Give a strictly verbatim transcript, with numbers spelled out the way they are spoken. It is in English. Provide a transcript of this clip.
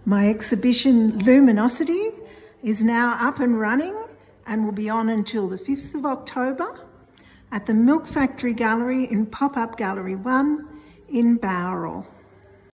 My exhibition Luminosity is now up and running and will be on until the fifth of October at the Milk Factory Gallery in Pop-Up Gallery one in Bowral.